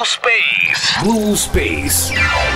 Space. Blue Space.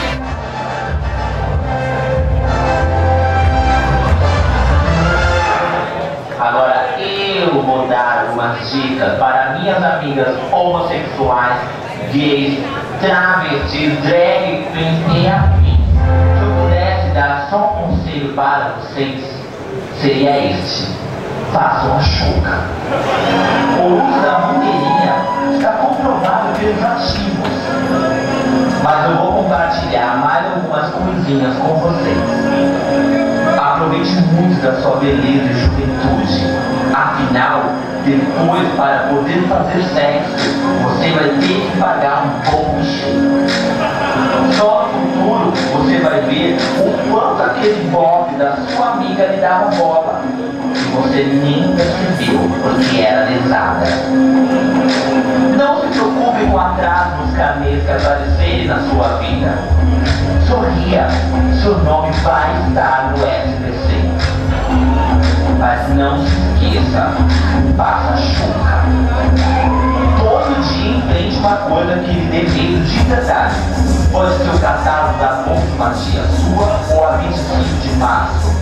Agora eu vou dar umas dicas para minhas amigas homossexuais, gays, travestis, drag queens e afins. Se eu pudesse dar só um conselho para vocês, seria este: façam a chuca. O uso da manteirinha está comprovado pelos ativos. Mas eu vou compartilhar mais algumas coisinhas com vocês. Aproveite muito da sua beleza e juventude. Afinal, depois, para poder fazer sexo, você vai ter que pagar um bom cheio. Só no futuro você vai ver o quanto aquele bofe da sua amiga lhe dava bola. E você nem percebeu porque era lesada. Não se preocupe com atraso nos carnês que aparecerem na sua vida. Sorria, seu nome vai estar no SBC. Mas não se esqueça, faça chuca. Todo dia enfrente uma coisa que lhe dê medo de verdade. Pode ser o catálogo da Consumatia sua ou a 25 de março.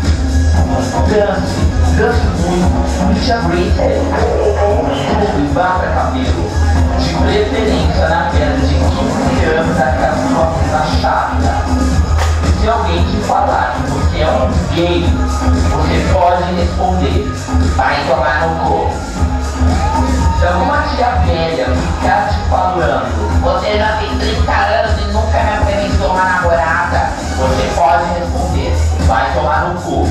Dance muito, meet a greeter. E bata cabelo. De preferência na festa de 15 anos daquela sua prima chata. Se alguém te falar que você é um gay, você pode responder: vai tomar no cu. Se alguma tia velha ficar te falando: você já tem 30 anos e nunca me apresentou uma namorada, você pode responder: vai tomar no cu.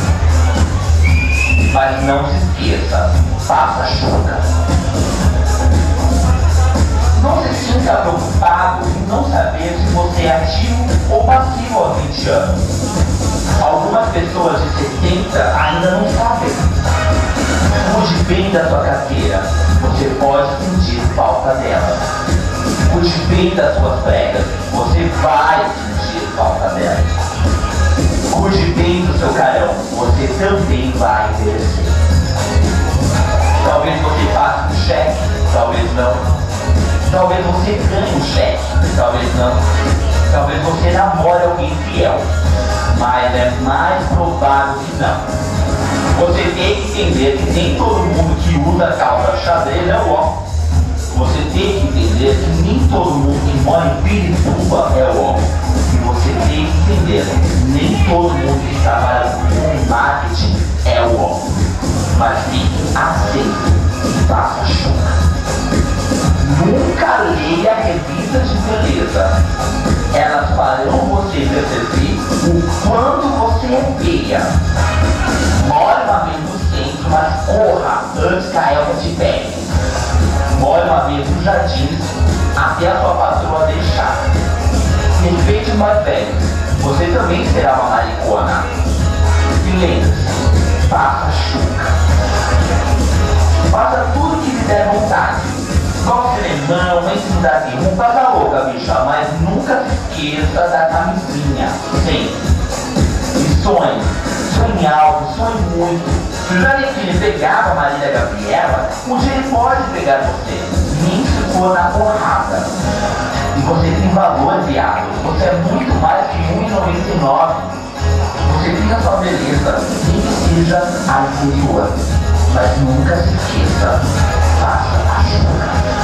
Mas não se esqueça, faça chuca. Não se sinta preocupado em não saber se você é ativo ou passivo aos 20 anos. Algumas pessoas de 70 ainda não sabem. Cuide bem da sua carteira, você pode sentir falta dela. Cuide bem das suas pregas, você vai sentir falta dela. Cuide bem do seu carão, você também vai envelhecer. Talvez você faça um cheque, talvez não. Talvez você ganhe um cheque, talvez não. Talvez você namore alguém fiel, mas é mais provável que não. Você tem que entender que nem todo mundo que usa calça xadrez é o homem. Você tem que entender que nem todo mundo que mora em Pirituba é o homem. E você tem que entender que nem todo mundo que trabalha com marketing é o homem. Mas fique aceito e faça chuca. Nunca leia revistas de beleza. Elas farão você perceber o quanto você é feia. More uma vez no centro, mas corra antes que a Elba te pegue. More uma vez nos jardins, até a sua patroa deixar. Respeite os mais velhos. Você também será uma maricona. E lembre-se, faça chuca. Faça tudo que lhe der vontade. Goste de limão, vem se mudar de rum, faz a louca, bicha, mas nunca se esqueça da camisinha. Sempre. E sonhe. Sonhe alto, sonhe muito. Se o Janequine pegava a Marília Gabriela, um dia ele pode pegar você. Nem se for na porrada. E você tem valor, viado. Você é muito mais que 1,99. Você tem a sua beleza, nem que seja a inferior. Mas nunca se esqueça, faça a chuca.